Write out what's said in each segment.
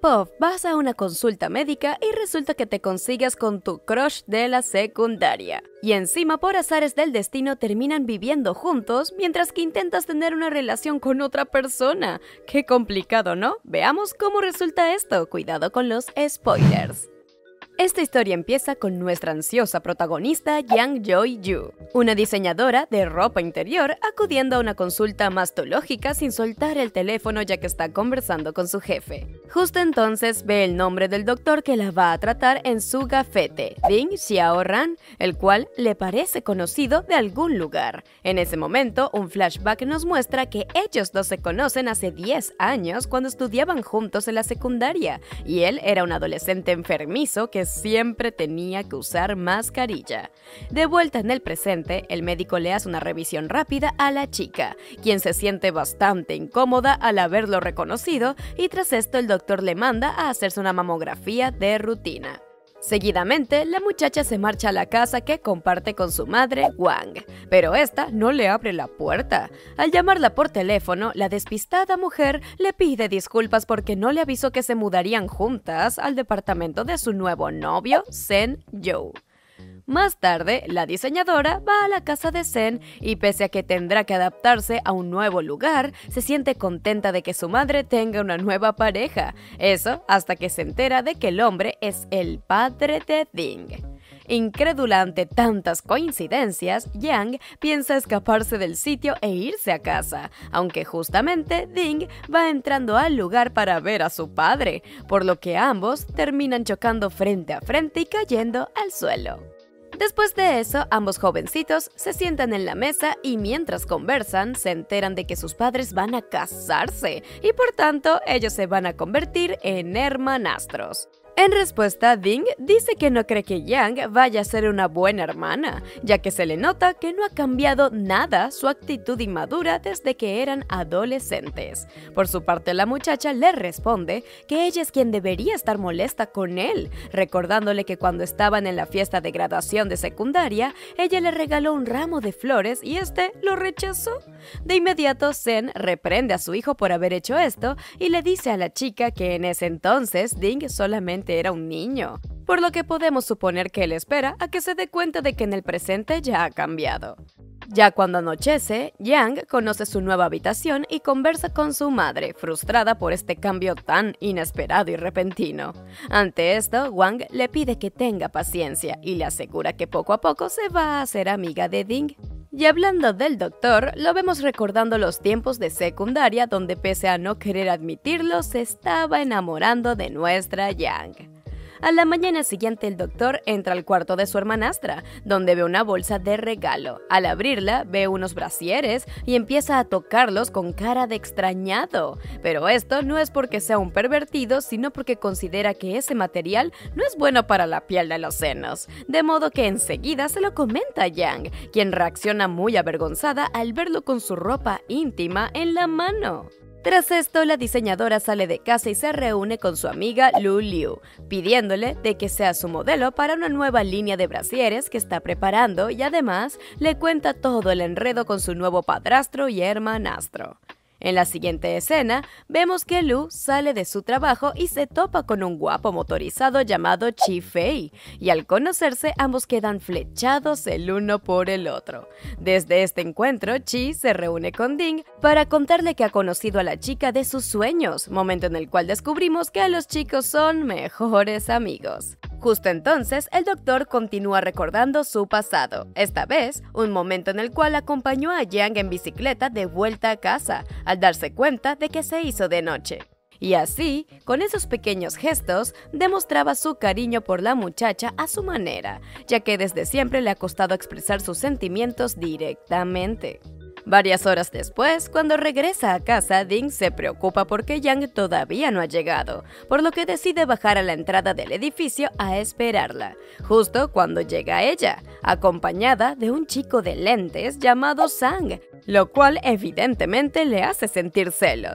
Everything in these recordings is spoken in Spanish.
Puff, vas a una consulta médica y resulta que te consigues con tu crush de la secundaria. Y encima, por azares del destino, terminan viviendo juntos mientras que intentas tener una relación con otra persona. Qué complicado, ¿no? Veamos cómo resulta esto. Cuidado con los spoilers. Esta historia empieza con nuestra ansiosa protagonista Yang Joy-yu, una diseñadora de ropa interior acudiendo a una consulta mastológica sin soltar el teléfono ya que está conversando con su jefe. Justo entonces ve el nombre del doctor que la va a tratar en su gafete, Ding Xiaoran, el cual le parece conocido de algún lugar. En ese momento, un flashback nos muestra que ellos dos se conocen hace 10 años cuando estudiaban juntos en la secundaria, y él era un adolescente enfermizo que siempre tenía que usar mascarilla. De vuelta en el presente, el médico le hace una revisión rápida a la chica, quien se siente bastante incómoda al haberlo reconocido, y tras esto el doctor le manda a hacerse una mamografía de rutina. Seguidamente, la muchacha se marcha a la casa que comparte con su madre, Wang, pero esta no le abre la puerta. Al llamarla por teléfono, la despistada mujer le pide disculpas porque no le avisó que se mudarían juntas al departamento de su nuevo novio, Sen You. Más tarde, la diseñadora va a la casa de Sen y pese a que tendrá que adaptarse a un nuevo lugar, se siente contenta de que su madre tenga una nueva pareja. Eso hasta que se entera de que el hombre es el padre de Ding. Incrédula ante tantas coincidencias, Yang piensa escaparse del sitio e irse a casa, aunque justamente Ding va entrando al lugar para ver a su padre, por lo que ambos terminan chocando frente a frente y cayendo al suelo. Después de eso, ambos jovencitos se sientan en la mesa y mientras conversan, se enteran de que sus padres van a casarse y por tanto, ellos se van a convertir en hermanastros. En respuesta, Ding dice que no cree que Yang vaya a ser una buena hermana, ya que se le nota que no ha cambiado nada su actitud inmadura desde que eran adolescentes. Por su parte, la muchacha le responde que ella es quien debería estar molesta con él, recordándole que cuando estaban en la fiesta de graduación de secundaria, ella le regaló un ramo de flores y este lo rechazó. De inmediato, Sen reprende a su hijo por haber hecho esto y le dice a la chica que en ese entonces Ding solamente era un niño, por lo que podemos suponer que él espera a que se dé cuenta de que en el presente ya ha cambiado. Ya cuando anochece, Yang conoce su nueva habitación y conversa con su madre, frustrada por este cambio tan inesperado y repentino. Ante esto, Wang le pide que tenga paciencia y le asegura que poco a poco se va a hacer amiga de Ding. Y hablando del doctor, lo vemos recordando los tiempos de secundaria donde pese a no querer admitirlo, se estaba enamorando de nuestra Yang. A la mañana siguiente el doctor entra al cuarto de su hermanastra, donde ve una bolsa de regalo. Al abrirla, ve unos brasieres y empieza a tocarlos con cara de extrañado. Pero esto no es porque sea un pervertido, sino porque considera que ese material no es bueno para la piel de los senos. De modo que enseguida se lo comenta a Yang, quien reacciona muy avergonzada al verlo con su ropa íntima en la mano. Tras esto, la diseñadora sale de casa y se reúne con su amiga Lu Liu, pidiéndole de que sea su modelo para una nueva línea de brasieres que está preparando y además le cuenta todo el enredo con su nuevo padrastro y hermanastro. En la siguiente escena, vemos que Lu sale de su trabajo y se topa con un guapo motorizado llamado Chi Fei, y al conocerse ambos quedan flechados el uno por el otro. Desde este encuentro, Chi se reúne con Ding para contarle que ha conocido a la chica de sus sueños, momento en el cual descubrimos que los chicos son mejores amigos. Justo entonces, el doctor continúa recordando su pasado, esta vez un momento en el cual acompañó a Yang en bicicleta de vuelta a casa, al darse cuenta de que se hizo de noche. Y así, con esos pequeños gestos, demostraba su cariño por la muchacha a su manera, ya que desde siempre le ha costado expresar sus sentimientos directamente. Varias horas después, cuando regresa a casa, Ding se preocupa porque Yang todavía no ha llegado, por lo que decide bajar a la entrada del edificio a esperarla, justo cuando llega ella, acompañada de un chico de lentes llamado Sang, lo cual evidentemente le hace sentir celos.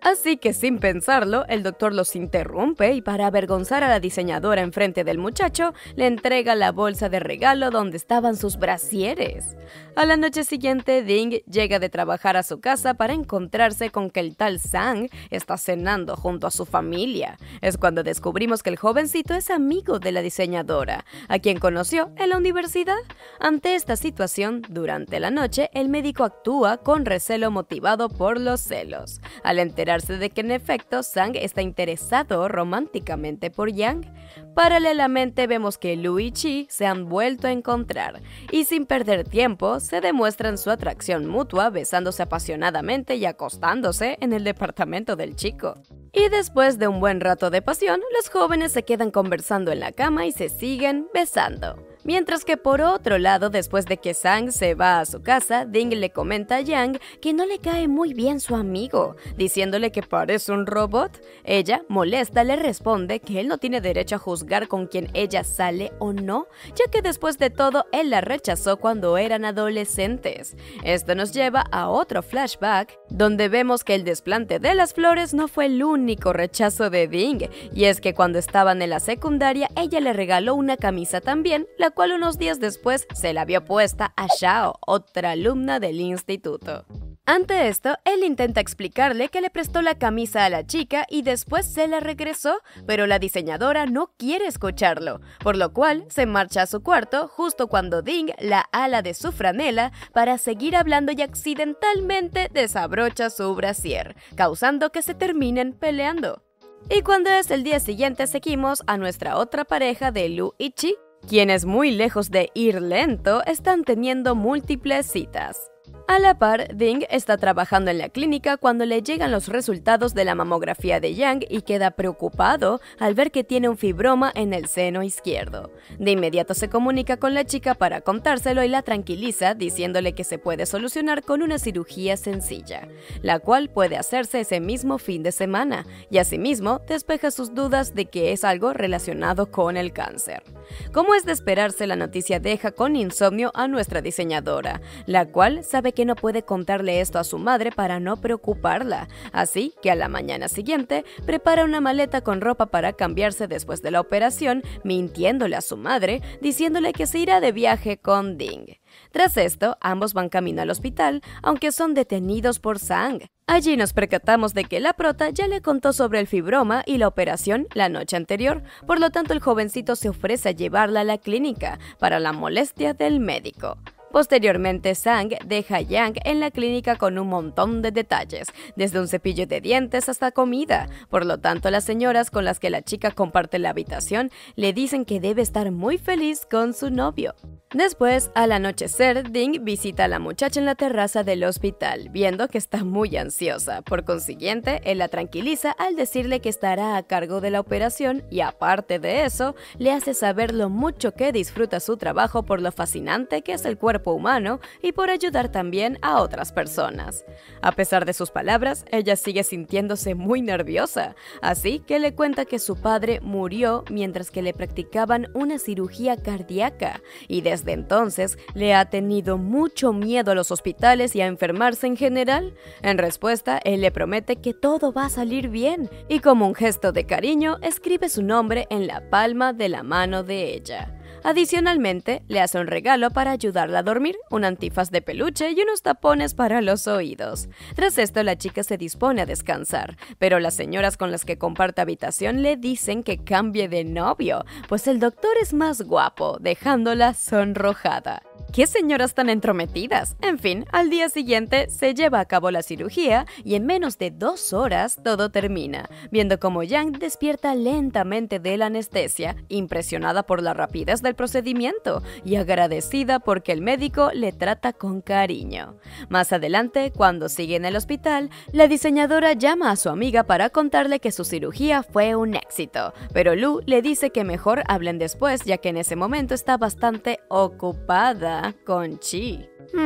Así que sin pensarlo, el doctor los interrumpe y para avergonzar a la diseñadora enfrente del muchacho, le entrega la bolsa de regalo donde estaban sus brasieres. A la noche siguiente, Ding llega de trabajar a su casa para encontrarse con que el tal Sang está cenando junto a su familia. Es cuando descubrimos que el jovencito es amigo de la diseñadora, a quien conoció en la universidad. Ante esta situación, durante la noche, el médico actúa con recelo motivado por los celos. Al enterarse de que en efecto Sang está interesado románticamente por Yang. Paralelamente vemos que Lu y Chi se han vuelto a encontrar y sin perder tiempo se demuestran su atracción mutua besándose apasionadamente y acostándose en el departamento del chico. Y después de un buen rato de pasión, los jóvenes se quedan conversando en la cama y se siguen besando. Mientras que por otro lado, después de que Sang se va a su casa, Ding le comenta a Yang que no le cae muy bien su amigo, diciéndole que parece un robot. Ella, molesta, le responde que él no tiene derecho a juzgar con quien ella sale o no, ya que después de todo, él la rechazó cuando eran adolescentes. Esto nos lleva a otro flashback, donde vemos que el desplante de las flores no fue el único rechazo de Ding, y es que cuando estaban en la secundaria, ella le regaló una camisa también, la cual unos días después se la vio puesta a Xiao, otra alumna del instituto. Ante esto, él intenta explicarle que le prestó la camisa a la chica y después se la regresó, pero la diseñadora no quiere escucharlo, por lo cual se marcha a su cuarto justo cuando Ding la ala de su franela para seguir hablando y accidentalmente desabrocha su brasier, causando que se terminen peleando. Y cuando es el día siguiente seguimos a nuestra otra pareja de Lu y Chi, quienes muy lejos de ir lento están teniendo múltiples citas. A la par, Ding está trabajando en la clínica cuando le llegan los resultados de la mamografía de Yang y queda preocupado al ver que tiene un fibroma en el seno izquierdo. De inmediato se comunica con la chica para contárselo y la tranquiliza diciéndole que se puede solucionar con una cirugía sencilla, la cual puede hacerse ese mismo fin de semana, y asimismo despeja sus dudas de que es algo relacionado con el cáncer. Como es de esperarse, la noticia deja con insomnio a nuestra diseñadora, la cual sabe que no puede contarle esto a su madre para no preocuparla, así que a la mañana siguiente prepara una maleta con ropa para cambiarse después de la operación, mintiéndole a su madre, diciéndole que se irá de viaje con Ding. Tras esto, ambos van camino al hospital, aunque son detenidos por Sang. Allí nos percatamos de que la prota ya le contó sobre el fibroma y la operación la noche anterior, por lo tanto el jovencito se ofrece a llevarla a la clínica para la molestia del médico. Posteriormente, Sang deja a Yang en la clínica con un montón de detalles, desde un cepillo de dientes hasta comida. Por lo tanto, las señoras con las que la chica comparte la habitación le dicen que debe estar muy feliz con su novio. Después, al anochecer, Ding visita a la muchacha en la terraza del hospital, viendo que está muy ansiosa. Por consiguiente, él la tranquiliza al decirle que estará a cargo de la operación y, aparte de eso, le hace saber lo mucho que disfruta su trabajo por lo fascinante que es el cuerpo humano y por ayudar también a otras personas. A pesar de sus palabras, ella sigue sintiéndose muy nerviosa, así que le cuenta que su padre murió mientras que le practicaban una cirugía cardíaca y desde entonces le ha tenido mucho miedo a los hospitales y a enfermarse en general. En respuesta, él le promete que todo va a salir bien y como un gesto de cariño escribe su nombre en la palma de la mano de ella. Adicionalmente, le hace un regalo para ayudarla a dormir, un antifaz de peluche y unos tapones para los oídos. Tras esto, la chica se dispone a descansar, pero las señoras con las que comparte habitación le dicen que cambie de novio, pues el doctor es más guapo, dejándola sonrojada. ¡Qué señoras tan entrometidas! En fin, al día siguiente se lleva a cabo la cirugía y en menos de 2 horas todo termina, viendo como Yang despierta lentamente de la anestesia, impresionada por la rapidez del procedimiento y agradecida porque el médico le trata con cariño. Más adelante, cuando sigue en el hospital, la diseñadora llama a su amiga para contarle que su cirugía fue un éxito, pero Lu le dice que mejor hablen después ya que en ese momento está bastante ocupada con Chi.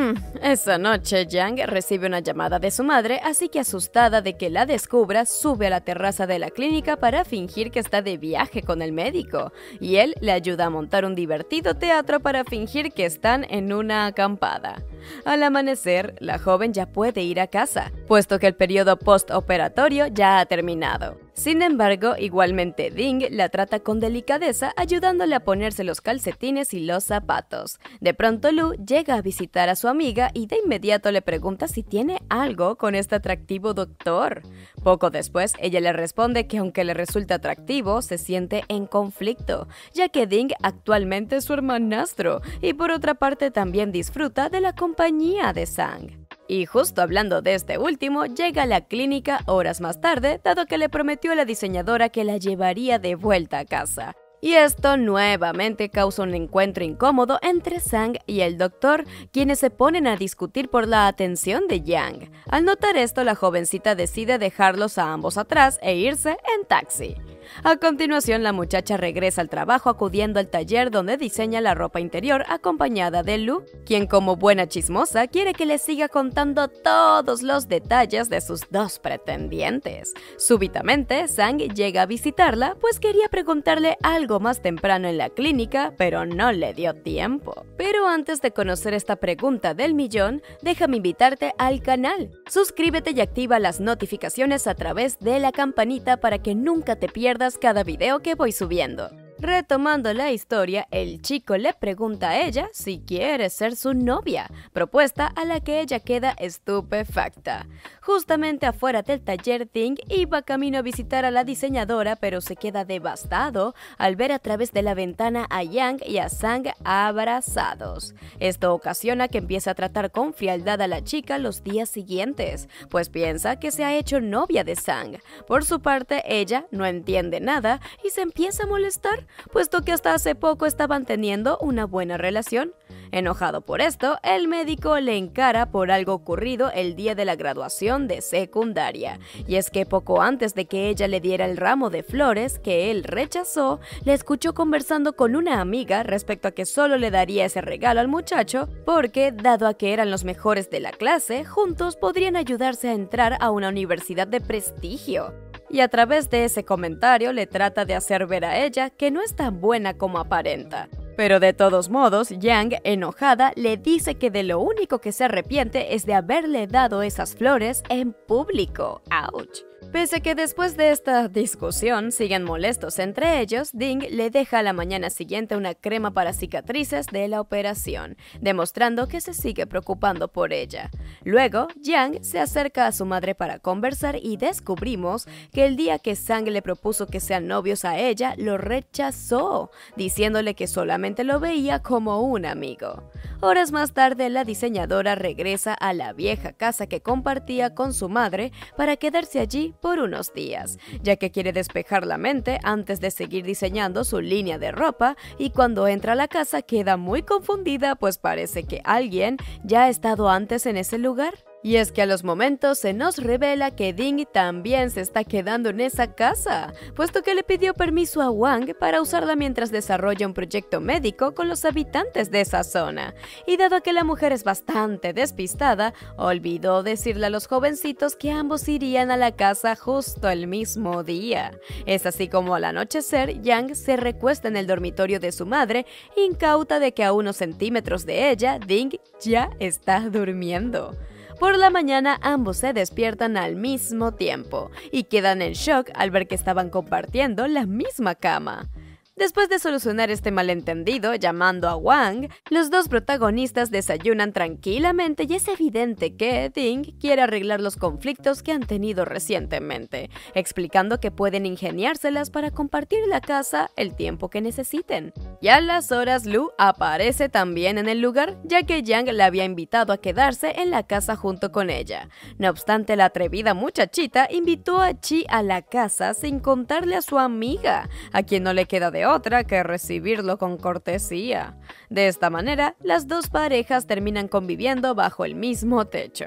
Esa noche, Yang recibe una llamada de su madre, así que asustada de que la descubra, sube a la terraza de la clínica para fingir que está de viaje con el médico, y él le ayuda a montar un divertido teatro para fingir que están en una acampada. Al amanecer, la joven ya puede ir a casa, puesto que el periodo postoperatorio ya ha terminado. Sin embargo, igualmente Ding la trata con delicadeza, ayudándole a ponerse los calcetines y los zapatos. De pronto Lu llega a visitar a su amiga y de inmediato le pregunta si tiene algo con este atractivo doctor. Poco después, ella le responde que aunque le resulta atractivo, se siente en conflicto, ya que Ding actualmente es su hermanastro y por otra parte también disfruta de la compañía de Sang. Y justo hablando de este último, llega a la clínica horas más tarde, dado que le prometió a la diseñadora que la llevaría de vuelta a casa. Y esto nuevamente causa un encuentro incómodo entre Sang y el doctor, quienes se ponen a discutir por la atención de Yang. Al notar esto, la jovencita decide dejarlos a ambos atrás e irse en taxi. A continuación, la muchacha regresa al trabajo acudiendo al taller donde diseña la ropa interior acompañada de Lu, quien como buena chismosa quiere que le siga contando todos los detalles de sus dos pretendientes. Súbitamente, Sang llega a visitarla, pues quería preguntarle algo más temprano en la clínica, pero no le dio tiempo. Pero antes de conocer esta pregunta del millón, déjame invitarte al canal. Suscríbete y activa las notificaciones a través de la campanita para que nunca te pierdas cada video que voy subiendo. Retomando la historia, el chico le pregunta a ella si quiere ser su novia, propuesta a la que ella queda estupefacta. Justamente afuera del taller, Ding iba camino a visitar a la diseñadora, pero se queda devastado al ver a través de la ventana a Yang y a Sang abrazados. Esto ocasiona que empiece a tratar con frialdad a la chica los días siguientes, pues piensa que se ha hecho novia de Sang. Por su parte, ella no entiende nada y se empieza a molestar, puesto que hasta hace poco estaban teniendo una buena relación. Enojado por esto, el médico le encara por algo ocurrido el día de la graduación de secundaria. Y es que poco antes de que ella le diera el ramo de flores que él rechazó, le escuchó conversando con una amiga respecto a que solo le daría ese regalo al muchacho porque, dado a que eran los mejores de la clase, juntos podrían ayudarse a entrar a una universidad de prestigio. Y a través de ese comentario le trata de hacer ver a ella que no es tan buena como aparenta. Pero de todos modos, Yang, enojada, le dice que de lo único que se arrepiente es de haberle dado esas flores en público. ¡Auch! Pese a que después de esta discusión siguen molestos entre ellos, Ding le deja a la mañana siguiente una crema para cicatrices de la operación, demostrando que se sigue preocupando por ella. Luego, Yang se acerca a su madre para conversar y descubrimos que el día que Sang le propuso que sean novios a ella, lo rechazó, diciéndole que solamente lo veía como un amigo. Horas más tarde, la diseñadora regresa a la vieja casa que compartía con su madre para quedarse allí por unos días, ya que quiere despejar la mente antes de seguir diseñando su línea de ropa, y cuando entra a la casa queda muy confundida, pues parece que alguien ya ha estado antes en ese lugar. Y es que a los momentos se nos revela que Ding también se está quedando en esa casa, puesto que le pidió permiso a Wang para usarla mientras desarrolla un proyecto médico con los habitantes de esa zona. Y dado que la mujer es bastante despistada, olvidó decirle a los jovencitos que ambos irían a la casa justo el mismo día. Es así como al anochecer, Yang se recuesta en el dormitorio de su madre, incauta de que a unos centímetros de ella, Ding ya está durmiendo. Por la mañana ambos se despiertan al mismo tiempo y quedan en shock al ver que estaban compartiendo la misma cama. Después de solucionar este malentendido llamando a Wang, los dos protagonistas desayunan tranquilamente y es evidente que Ding quiere arreglar los conflictos que han tenido recientemente, explicando que pueden ingeniárselas para compartir la casa el tiempo que necesiten. Y a las horas Lu aparece también en el lugar, ya que Yang la había invitado a quedarse en la casa junto con ella. No obstante, la atrevida muchachita invitó a Chi a la casa sin contarle a su amiga, a quien no le queda de otra que recibirlo con cortesía. De esta manera, las dos parejas terminan conviviendo bajo el mismo techo.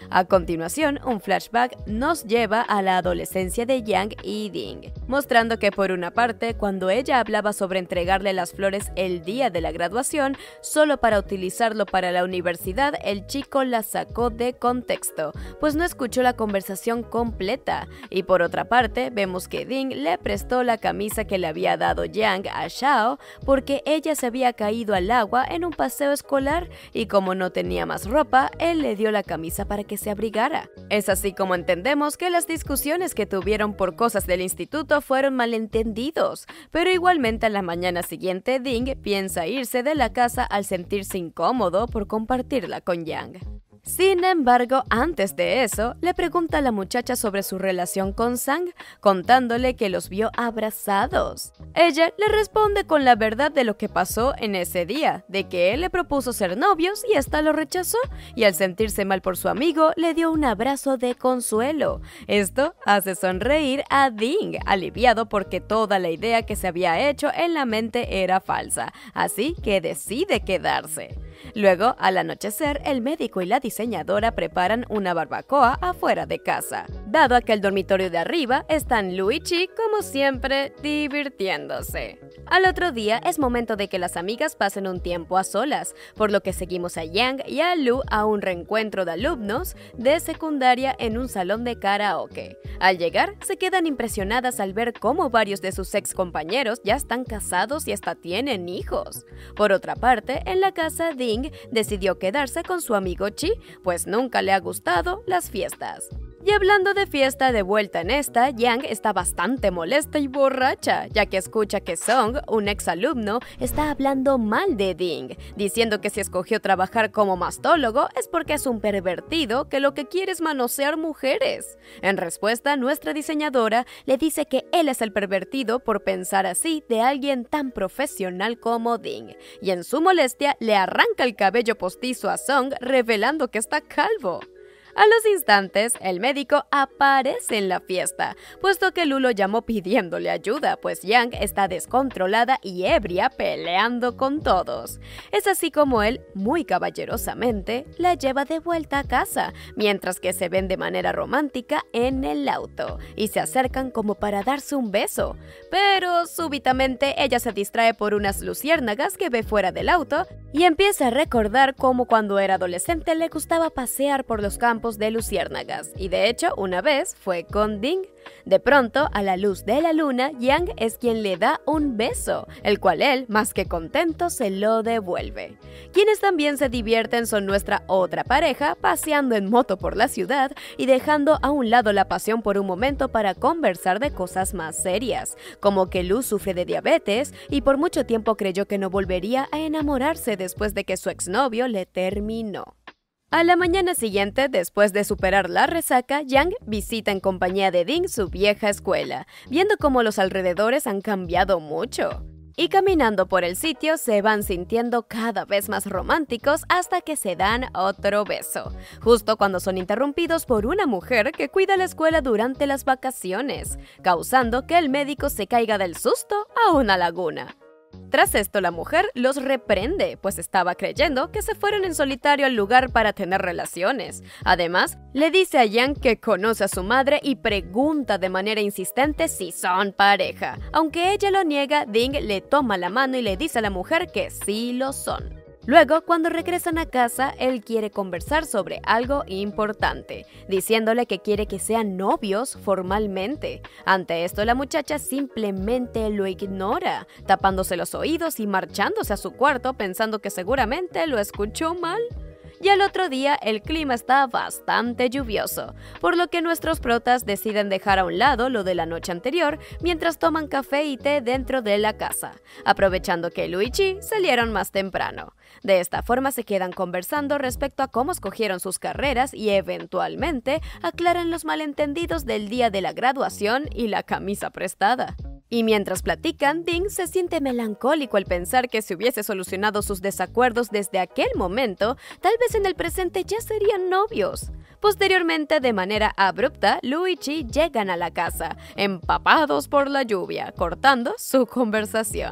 A continuación, un flashback nos lleva a la adolescencia de Yang y Ding, mostrando que por una parte, cuando ella hablaba sobre entregarle las flores el día de la graduación, solo para utilizarlo para la universidad, el chico la sacó de contexto, pues no escuchó la conversación completa, y por otra parte, vemos que Ding le prestó la camisa que le había dado Yang a Xiao porque ella se había caído al agua en un paseo escolar y como no tenía más ropa, él le dio la camisa para que se abrigara. Es así como entendemos que las discusiones que tuvieron por cosas del instituto fueron malentendidos, pero igualmente a la mañana siguiente Ding piensa irse de la casa al sentirse incómodo por compartirla con Yang. Sin embargo, antes de eso, le pregunta a la muchacha sobre su relación con Sang, contándole que los vio abrazados. Ella le responde con la verdad de lo que pasó en ese día, de que él le propuso ser novios y ésta lo rechazó, y al sentirse mal por su amigo, le dio un abrazo de consuelo. Esto hace sonreír a Ding, aliviado porque toda la idea que se había hecho en la mente era falsa, así que decide quedarse. Luego, al anochecer, el médico y la diseñadora preparan una barbacoa afuera de casa. Dado a que el dormitorio de arriba están Lu y Chi, como siempre, divirtiéndose. Al otro día es momento de que las amigas pasen un tiempo a solas, por lo que seguimos a Yang y a Lu a un reencuentro de alumnos de secundaria en un salón de karaoke. Al llegar, se quedan impresionadas al ver cómo varios de sus ex compañeros ya están casados y hasta tienen hijos. Por otra parte, en la casa Ding decidió quedarse con su amigo Chi, pues nunca le ha gustado las fiestas. Y hablando de fiesta, de vuelta en esta, Yang está bastante molesta y borracha, ya que escucha que Song, un exalumno, está hablando mal de Ding, diciendo que si escogió trabajar como mastólogo es porque es un pervertido que lo que quiere es manosear mujeres. En respuesta, nuestra diseñadora le dice que él es el pervertido por pensar así de alguien tan profesional como Ding, y en su molestia le arranca el cabello postizo a Song, revelando que está calvo. A los instantes, el médico aparece en la fiesta, puesto que Lu lo llamó pidiéndole ayuda, pues Yang está descontrolada y ebria peleando con todos. Es así como él, muy caballerosamente, la lleva de vuelta a casa, mientras que se ven de manera romántica en el auto, y se acercan como para darse un beso. Pero súbitamente ella se distrae por unas luciérnagas que ve fuera del auto, y empieza a recordar cómo cuando era adolescente le gustaba pasear por los campos de luciérnagas, y de hecho una vez fue con Ding. De pronto, a la luz de la luna, Yang es quien le da un beso, el cual él, más que contento, se lo devuelve. Quienes también se divierten son nuestra otra pareja, paseando en moto por la ciudad y dejando a un lado la pasión por un momento para conversar de cosas más serias, como que Lu sufre de diabetes y por mucho tiempo creyó que no volvería a enamorarse después de que su exnovio le terminó. A la mañana siguiente, después de superar la resaca, Yang visita en compañía de Ding su vieja escuela, viendo cómo los alrededores han cambiado mucho. Y caminando por el sitio se van sintiendo cada vez más románticos hasta que se dan otro beso, justo cuando son interrumpidos por una mujer que cuida la escuela durante las vacaciones, causando que el médico se caiga del susto a una laguna. Tras esto, la mujer los reprende, pues estaba creyendo que se fueron en solitario al lugar para tener relaciones. Además, le dice a Yang que conoce a su madre y pregunta de manera insistente si son pareja. Aunque ella lo niega, Ding le toma la mano y le dice a la mujer que sí lo son. Luego, cuando regresan a casa, él quiere conversar sobre algo importante, diciéndole que quiere que sean novios formalmente. Ante esto, la muchacha simplemente lo ignora, tapándose los oídos y marchándose a su cuarto pensando que seguramente lo escuchó mal. Y al otro día el clima está bastante lluvioso, por lo que nuestros protas deciden dejar a un lado lo de la noche anterior mientras toman café y té dentro de la casa, aprovechando que Lu y Chi salieron más temprano. De esta forma se quedan conversando respecto a cómo escogieron sus carreras y eventualmente aclaran los malentendidos del día de la graduación y la camisa prestada. Y mientras platican, Ding se siente melancólico al pensar que si hubiese solucionado sus desacuerdos desde aquel momento, tal vez en el presente ya serían novios. Posteriormente, de manera abrupta, Lu y Chi llegan a la casa, empapados por la lluvia, cortando su conversación.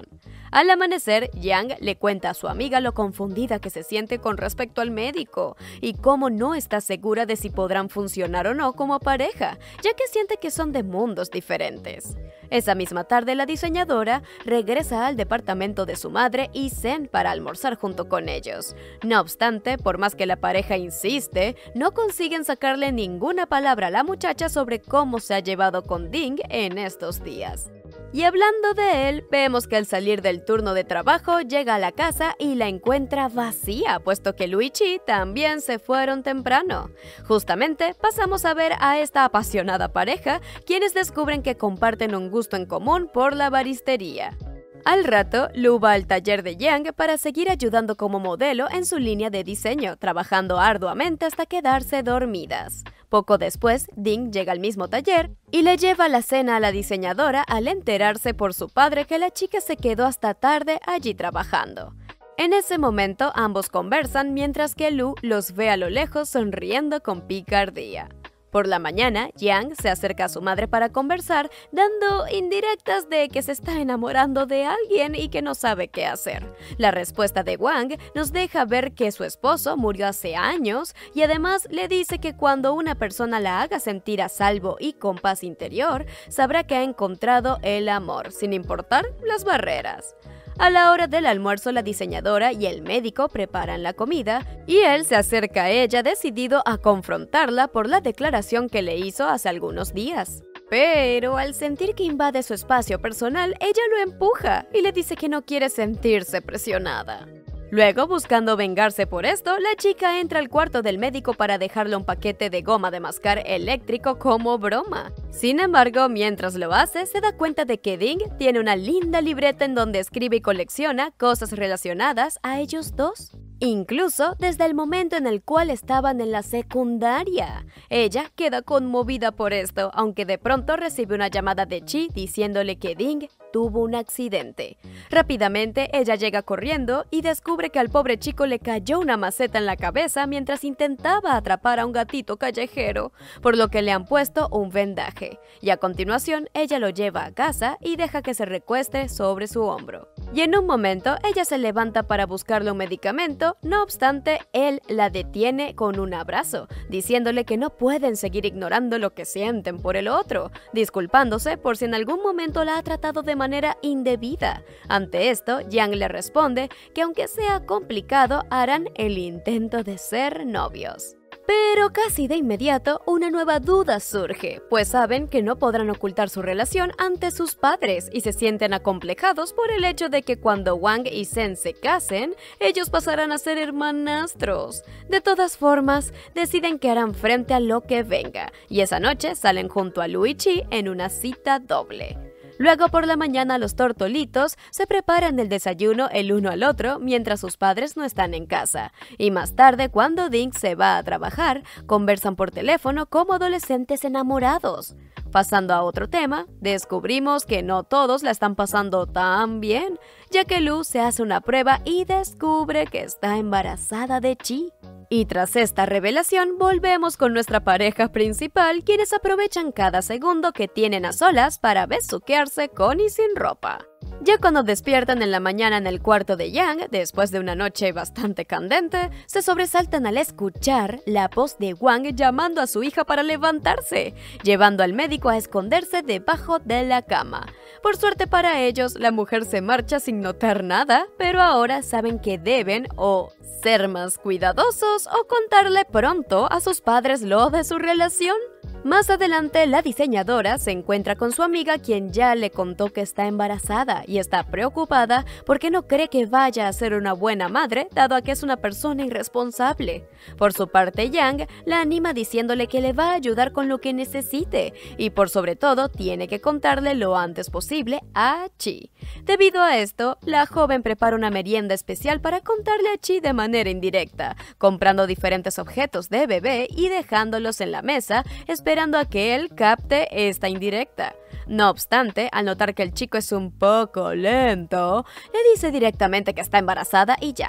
Al amanecer, Yang le cuenta a su amiga lo confundida que se siente con respecto al médico y cómo no está segura de si podrán funcionar o no como pareja, ya que siente que son de mundos diferentes. Esa misma tarde, la diseñadora regresa al departamento de su madre y Sen para almorzar junto con ellos. No obstante, por más que la pareja insiste, no consiguen sacarle ninguna palabra a la muchacha sobre cómo se ha llevado con Ding en estos días. Y hablando de él, vemos que al salir del turno de trabajo llega a la casa y la encuentra vacía, puesto que Lu y Chi también se fueron temprano. Justamente pasamos a ver a esta apasionada pareja, quienes descubren que comparten un gusto en común por la baristería. Al rato, Lu va al taller de Yang para seguir ayudando como modelo en su línea de diseño, trabajando arduamente hasta quedarse dormidas. Poco después, Ding llega al mismo taller y le lleva la cena a la diseñadora al enterarse por su padre que la chica se quedó hasta tarde allí trabajando. En ese momento, ambos conversan mientras que Lu los ve a lo lejos sonriendo con picardía. Por la mañana, Yang se acerca a su madre para conversar, dando indirectas de que se está enamorando de alguien y que no sabe qué hacer. La respuesta de Wang nos deja ver que su esposo murió hace años y además le dice que cuando una persona la haga sentir a salvo y con paz interior, sabrá que ha encontrado el amor, sin importar las barreras. A la hora del almuerzo, la diseñadora y el médico preparan la comida y él se acerca a ella decidido a confrontarla por la declaración que le hizo hace algunos días. Pero al sentir que invade su espacio personal, ella lo empuja y le dice que no quiere sentirse presionada. Luego, buscando vengarse por esto, la chica entra al cuarto del médico para dejarle un paquete de goma de mascar eléctrico como broma. Sin embargo, mientras lo hace, se da cuenta de que Ding tiene una linda libreta en donde escribe y colecciona cosas relacionadas a ellos dos. Incluso desde el momento en el cual estaban en la secundaria. Ella queda conmovida por esto, aunque de pronto recibe una llamada de Chi diciéndole que Ding tuvo un accidente. Rápidamente, ella llega corriendo y descubre que al pobre chico le cayó una maceta en la cabeza mientras intentaba atrapar a un gatito callejero, por lo que le han puesto un vendaje. Y a continuación, ella lo lleva a casa y deja que se recueste sobre su hombro. Y en un momento, ella se levanta para buscarle un medicamento, no obstante, él la detiene con un abrazo, diciéndole que no pueden seguir ignorando lo que sienten por el otro, disculpándose por si en algún momento la ha tratado de manera indebida. Ante esto, Yang le responde que aunque sea complicado, harán el intento de ser novios. Pero casi de inmediato, una nueva duda surge, pues saben que no podrán ocultar su relación ante sus padres y se sienten acomplejados por el hecho de que cuando Wang y Sen se casen, ellos pasarán a ser hermanastros. De todas formas, deciden que harán frente a lo que venga, y esa noche salen junto a Lu y Chi en una cita doble. Luego por la mañana los tortolitos se preparan el desayuno el uno al otro mientras sus padres no están en casa. Y más tarde, cuando Ding se va a trabajar, conversan por teléfono como adolescentes enamorados. Pasando a otro tema, descubrimos que no todos la están pasando tan bien, ya que Lu se hace una prueba y descubre que está embarazada de Chi. Y tras esta revelación, volvemos con nuestra pareja principal, quienes aprovechan cada segundo que tienen a solas para besuquearse con y sin ropa. Ya cuando despiertan en la mañana en el cuarto de Yang, después de una noche bastante candente, se sobresaltan al escuchar la voz de Wang llamando a su hija para levantarse, llevando al médico a esconderse debajo de la cama. Por suerte para ellos, la mujer se marcha sin notar nada, pero ahora saben que deben o ser más cuidadosos o contarle pronto a sus padres lo de su relación. Más adelante, la diseñadora se encuentra con su amiga, quien ya le contó que está embarazada y está preocupada porque no cree que vaya a ser una buena madre, dado a que es una persona irresponsable. Por su parte, Yang la anima diciéndole que le va a ayudar con lo que necesite y por sobre todo tiene que contarle lo antes posible a Chi. Debido a esto, la joven prepara una merienda especial para contarle a Chi de manera indirecta, comprando diferentes objetos de bebé y dejándolos en la mesa, esperando a que él capte esta indirecta. No obstante, al notar que el chico es un poco lento, le dice directamente que está embarazada y ya.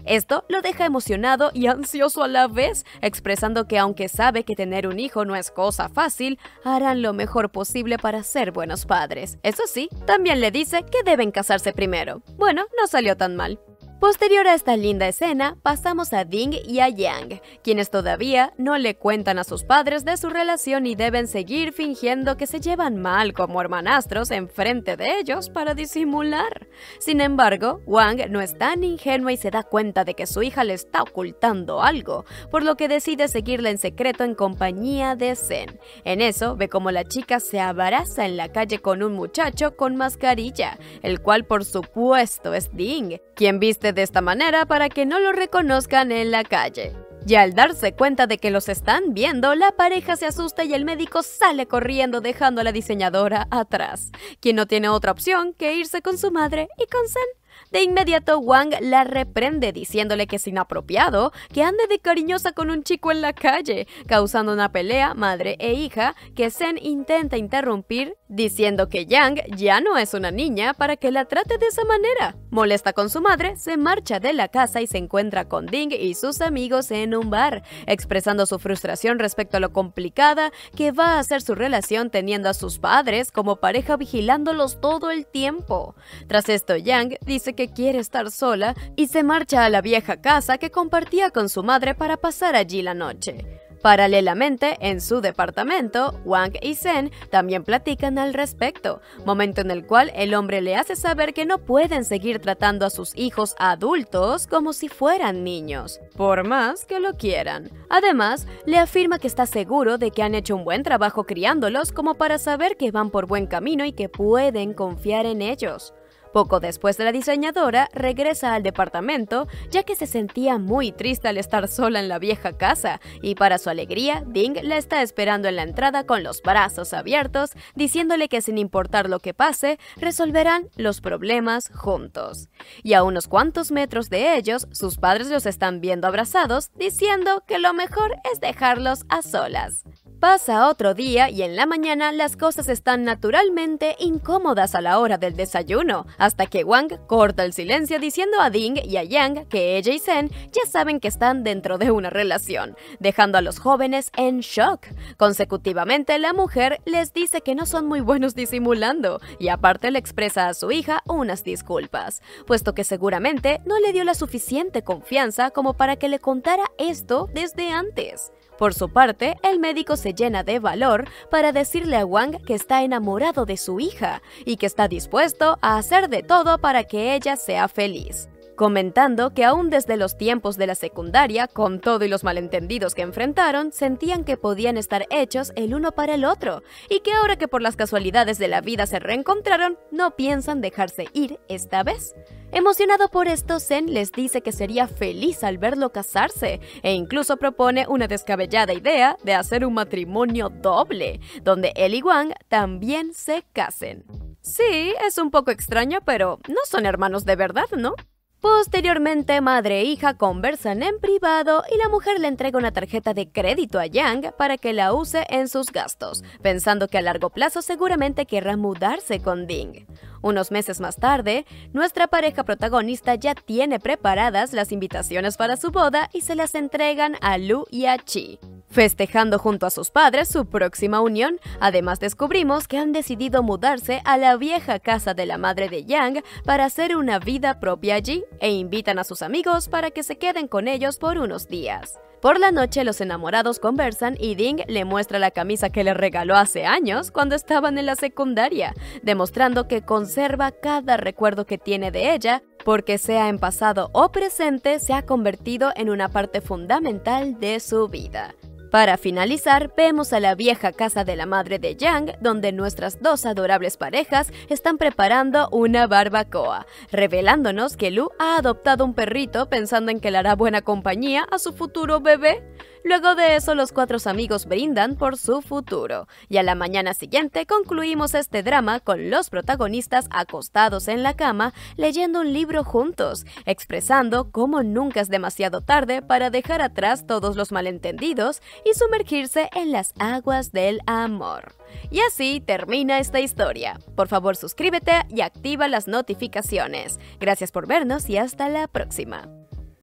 Esto lo deja emocionado y ansioso a la vez, expresando que aunque sabe que tener un hijo no es cosa fácil, harán lo mejor posible para ser buenos padres. Eso sí, también le dice que deben casarse primero. Bueno, no salió tan mal. Posterior a esta linda escena, pasamos a Ding y a Yang, quienes todavía no le cuentan a sus padres de su relación y deben seguir fingiendo que se llevan mal como hermanastros enfrente de ellos para disimular. Sin embargo, Wang no es tan ingenua y se da cuenta de que su hija le está ocultando algo, por lo que decide seguirla en secreto en compañía de Zen. En eso, ve como la chica se abraza en la calle con un muchacho con mascarilla, el cual por supuesto es Ding, quien viste de esta manera para que no lo reconozcan en la calle. Y al darse cuenta de que los están viendo, la pareja se asusta y el médico sale corriendo dejando a la diseñadora atrás, quien no tiene otra opción que irse con su madre y con Zen. De inmediato Wang la reprende diciéndole que es inapropiado que ande de cariñosa con un chico en la calle, causando una pelea madre e hija que Zen intenta interrumpir diciendo que Yang ya no es una niña para que la trate de esa manera. Molesta con su madre, se marcha de la casa y se encuentra con Ding y sus amigos en un bar, expresando su frustración respecto a lo complicada que va a ser su relación teniendo a sus padres como pareja vigilándolos todo el tiempo. Tras esto, Yang dice que quiere estar sola y se marcha a la vieja casa que compartía con su madre para pasar allí la noche. Paralelamente, en su departamento, Wang y Zen también platican al respecto, momento en el cual el hombre le hace saber que no pueden seguir tratando a sus hijos adultos como si fueran niños, por más que lo quieran. Además, le afirma que está seguro de que han hecho un buen trabajo criándolos como para saber que van por buen camino y que pueden confiar en ellos. Poco después la diseñadora regresa al departamento ya que se sentía muy triste al estar sola en la vieja casa y para su alegría, Ding la está esperando en la entrada con los brazos abiertos, diciéndole que sin importar lo que pase, resolverán los problemas juntos. Y a unos cuantos metros de ellos, sus padres los están viendo abrazados, diciendo que lo mejor es dejarlos a solas. Pasa otro día y en la mañana las cosas están naturalmente incómodas a la hora del desayuno, hasta que Wang corta el silencio diciendo a Ding y a Yang que ella y Zen ya saben que están dentro de una relación, dejando a los jóvenes en shock. Consecutivamente, la mujer les dice que no son muy buenos disimulando y aparte le expresa a su hija unas disculpas, puesto que seguramente no le dio la suficiente confianza como para que le contara esto desde antes. Por su parte, el médico se llena de valor para decirle a Wang que está enamorado de su hija y que está dispuesto a hacer de todo para que ella sea feliz, comentando que aún desde los tiempos de la secundaria, con todo y los malentendidos que enfrentaron, sentían que podían estar hechos el uno para el otro y que ahora que por las casualidades de la vida se reencontraron, no piensan dejarse ir esta vez. Emocionado por esto, Zen les dice que sería feliz al verlo casarse e incluso propone una descabellada idea de hacer un matrimonio doble, donde él y Wang también se casen. Sí, es un poco extraño, pero no son hermanos de verdad, ¿no? Posteriormente, madre e hija conversan en privado y la mujer le entrega una tarjeta de crédito a Yang para que la use en sus gastos, pensando que a largo plazo seguramente querrá mudarse con Ding. Unos meses más tarde, nuestra pareja protagonista ya tiene preparadas las invitaciones para su boda y se las entregan a Lu y a Chi, festejando junto a sus padres su próxima unión. Además, descubrimos que han decidido mudarse a la vieja casa de la madre de Yang para hacer una vida propia allí e invitan a sus amigos para que se queden con ellos por unos días. Por la noche, los enamorados conversan y Ding le muestra la camisa que le regaló hace años cuando estaban en la secundaria, demostrando que conserva cada recuerdo que tiene de ella, porque sea en pasado o presente, se ha convertido en una parte fundamental de su vida. Para finalizar, vemos a la vieja casa de la madre de Yang, donde nuestras dos adorables parejas están preparando una barbacoa, revelándonos que Lu ha adoptado un perrito pensando en que le hará buena compañía a su futuro bebé. Luego de eso, los cuatro amigos brindan por su futuro, y a la mañana siguiente concluimos este drama con los protagonistas acostados en la cama leyendo un libro juntos, expresando cómo nunca es demasiado tarde para dejar atrás todos los malentendidos y sumergirse en las aguas del amor. Y así termina esta historia. Por favor, suscríbete y activa las notificaciones. Gracias por vernos y hasta la próxima.